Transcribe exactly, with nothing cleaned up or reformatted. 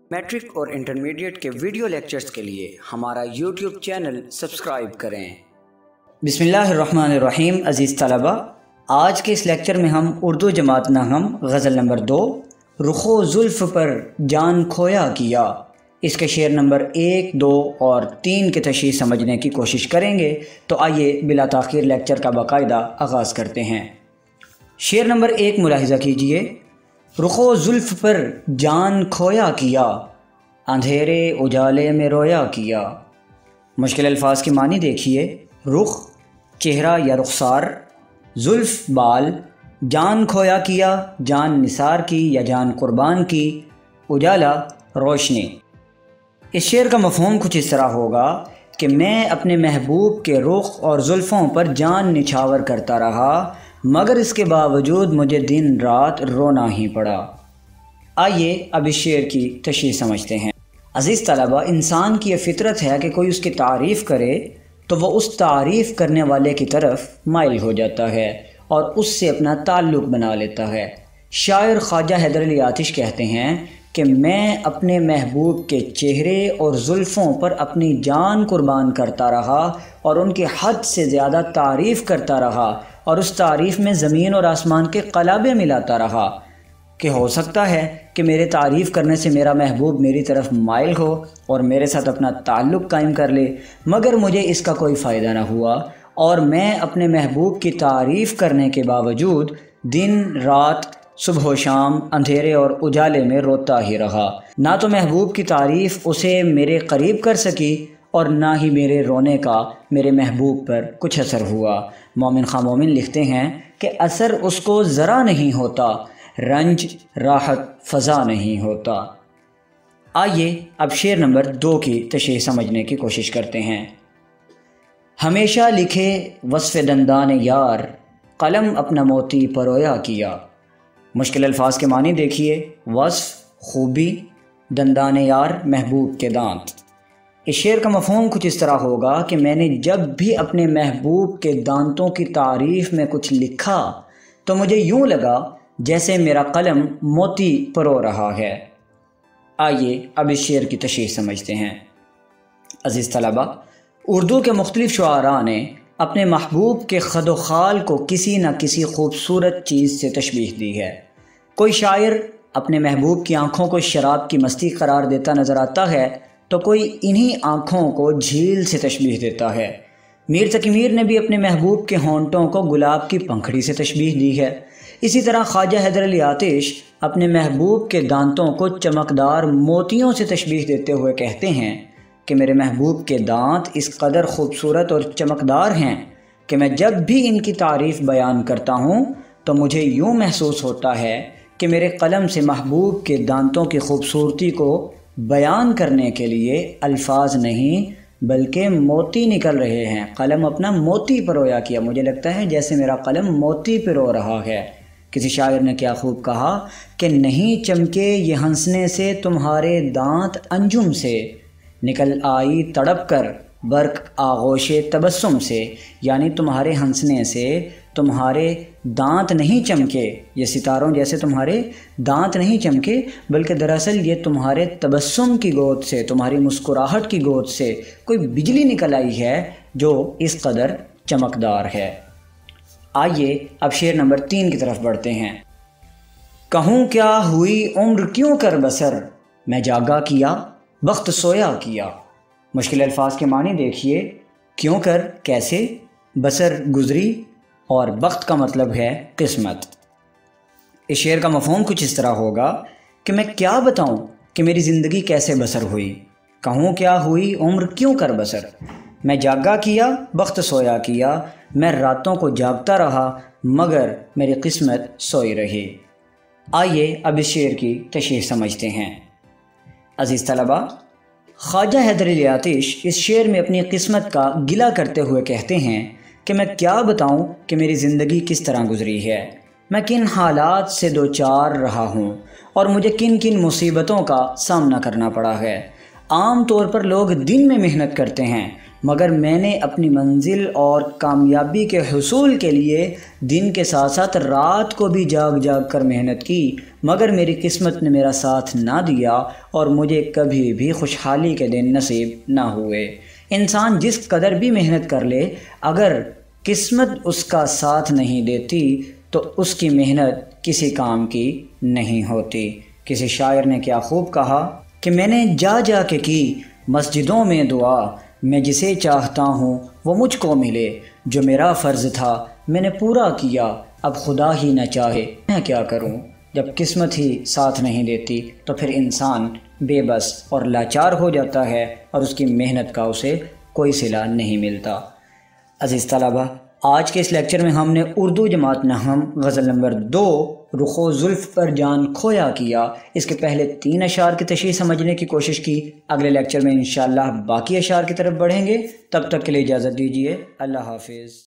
Matric اور intermediate کے video lectures کے لیے ہمارا یوٹیوب چینل سبسکرائب کریں۔ بسم اللہ الرحمن الرحیم۔ عزیز طلبہ، آج کے اس لیکچر میں ہم اردو جماعت نغم غزل نمبر دو رخ و زلف پر جان کھویا کیا، اس کے شعر نمبر ایک، دو اور تین کی تشریح سمجھنے کی کوشش کریں گے۔ تو آئیے بلا تاخیر لیکچر کا باقاعدہ آغاز کرتے ہیں۔ شعر نمبر ایک ملاحظہ کیجئے۔ رخ و زلف پر جان کھویا کیا، اندھیرے اجالے میں رویا کیا۔ مشکل الفاظ کی معنی دیکھیے۔ رخ چہرہ یا رخسار، زلف بال، جان کھویا کیا جان نثار کی یا جان قربان کی، اجالا روشنی۔ اس شعر کا مفہوم کچھ اس طرح ہوگا کہ میں اپنے محبوب کے رخ اور زلفوں پر جان نچھاور کرتا رہا، مگر اس کے باوجود مجھے دن رات رونا ہی پڑا۔ آئیے اب اس شعر کی تشریح سمجھتے ہیں۔ عزیز طلبہ، انسان کی یہ فطرت ہے کہ کوئی اس کی تعریف کرے تو وہ اس تعریف کرنے والے کی طرف مائل ہو جاتا ہے اور اس سے اپنا تعلق بنا لیتا ہے۔ شاعر خواجہ حیدر علی آتش کہتے ہیں کہ میں اپنے محبوب کے چہرے اور زلفوں پر اپنی جان قربان کرتا رہا اور ان کی حد سے زیادہ تعریف کرتا رہا اور اس تعریف میں زمین اور آسمان کے قلابے ملاتا رہا کہ ہو سکتا ہے کہ میرے تعریف کرنے سے میرا محبوب میری طرف مائل ہو اور میرے ساتھ اپنا تعلق قائم کر لے، مگر مجھے اس کا کوئی فائدہ نہ ہوا اور میں اپنے محبوب کی تعریف کرنے کے باوجود دن رات، صبح و شام، اندھیرے اور اجالے میں روتا ہی رہا۔ نہ تو محبوب کی تعریف اسے میرے قریب کر سکی اور نہ ہی میرے رونے کا میرے محبوب پر کچھ اثر ہوا۔ مومن خواہ مومن لکھتے ہیں کہ اثر اس کو ذرا نہیں ہوتا، رنج راحت فضا نہیں ہوتا۔ آئیے اب شعر نمبر دو کی تشریح سمجھنے کی کوشش کرتے ہیں۔ ہمیشہ لکھے وصف دندان یار، قلم اپنا موتی پرویا کیا۔ مشکل الفاظ کے معنی دیکھیے۔ وصف خوبی، دندان یار محبوب کے دانت۔ اس شعر کا مفہوم کچھ اس طرح ہوگا کہ میں نے جب بھی اپنے محبوب کے دانتوں کی تعریف میں کچھ لکھا تو مجھے یوں لگا جیسے میرا قلم موتی پرو رہا ہے۔ آئیے اب اس شعر کی تشریح سمجھتے ہیں۔ عزیز طلبہ، اردو کے مختلف شعراء نے اپنے محبوب کے خد و خال کو کسی نہ کسی خوبصورت چیز سے تشبیہ دی ہے۔ کوئی شاعر اپنے محبوب کی آنکھوں کو شراب کی مستی قرار دیتا نظر آتا ہے تو کوئی انہی آنکھوں کو جھیل سے تشبیہ دیتا ہے۔ میر تقی میر نے بھی اپنے محبوب کے ہونٹوں کو گلاب کی پنکھڑی سے تشبیہ دی ہے۔ اسی طرح خواجہ حیدر علی آتش اپنے محبوب کے دانتوں کو چمکدار موتیوں سے تشبیہ دیتے ہوئے کہتے ہیں کہ میرے محبوب کے دانت اس قدر خوبصورت اور چمکدار ہیں کہ میں جب بھی ان کی تعریف بیان کرتا ہوں تو مجھے یوں محسوس ہوتا ہے کہ میرے قلم سے محبوب کے دانتوں کی خوبصورتی کو بیان کرنے کے لیے الفاظ نہیں بلکہ موتی نکل رہے ہیں۔ قلم اپنا موتی پرویا کیا، مجھے لگتا ہے جیسے میرا قلم موتی پرو رہا ہے۔ کسی شاعر نے کیا خوب کہا کہ نہیں چمکے یہ ہنسنے سے تمہارے دانت انجم سے، نکل آئی تڑپ کر برق آغوش تبسم سے، یعنی تمہارے ہنسنے سے تمہارے دانت نہیں چمکے، یہ ستاروں جیسے تمہارے دانت نہیں چمکے، بلکہ دراصل یہ تمہارے تبسم کی گود سے، تمہاری مسکراہٹ کی گود سے کوئی بجلی نکل آئی ہے جو اس قدر چمکدار ہے۔ آئیے اب شعر نمبر تین کی طرف بڑھتے ہیں۔ کہوں کیا ہوئی عمر کیوں کر بسر، میں جاگا کیا بخت سویا کیا۔ مشکل الفاظ کے معنی دیکھیے۔ کیوں کر کیسے، بسر گزری اور بخت کا مطلب ہے قسمت۔ اس شعر کا مفہوم کچھ اس طرح ہوگا کہ میں کیا بتاؤں کہ میری زندگی کیسے بسر ہوئی۔ کہوں کیا ہوئی عمر کیوں کر بسر، میں جاگا کیا بخت سویا کیا، میں راتوں کو جاگتا رہا مگر میری قسمت سوئی رہی۔ آئیے اب اس شعر کی تشریح سمجھتے ہیں۔ عزیز طلبہ، خواجہ حیدر علی آتش اس شعر میں اپنی قسمت کا گلہ کرتے ہوئے کہتے ہیں کہ میں کیا بتاؤں کہ میری زندگی کس طرح گزری ہے، میں کن حالات سے دوچار رہا ہوں اور مجھے کن کن مصیبتوں کا سامنا کرنا پڑا ہے۔ عام طور پر لوگ دن میں محنت کرتے ہیں مگر میں نے اپنی منزل اور کامیابی کے حصول کے لیے دن کے ساتھ ساتھ رات کو بھی جاگ جاگ کر محنت کی، مگر میری قسمت نے میرا ساتھ نہ دیا اور مجھے کبھی بھی خوشحالی کے دن نصیب نہ ہوئے۔ انسان جس قدر بھی محنت کر لے، اگر قسمت اس کا ساتھ نہیں دیتی تو اس کی محنت کسی کام کی نہیں ہوتی۔ کسی شاعر نے کیا خوب کہا کہ میں نے جا جا کے کی مسجدوں میں دعا، میں جسے چاہتا ہوں وہ مجھ کو ملے، جو میرا فرض تھا میں نے پورا کیا، اب خدا ہی نہ چاہے میں کیا کروں۔ جب قسمت ہی ساتھ نہیں دیتی تو پھر انسان بے بس اور لاچار ہو جاتا ہے اور اس کی محنت کا اسے کوئی صلہ نہیں ملتا۔ عزیز طلبہ، آج کے اس لیکچر میں ہم نے اردو جماعت نحم غزل نمبر دو رخ و زلف پر جان کھویا کیا، اس کے پہلے تین اشعار کی تشریح سمجھنے کی کوشش کی۔ اگلے لیکچر میں انشاءاللہ باقی اشعار کی طرف بڑھیں گے، تب تک کے لیے اجازت دیجیے، اللہ حافظ۔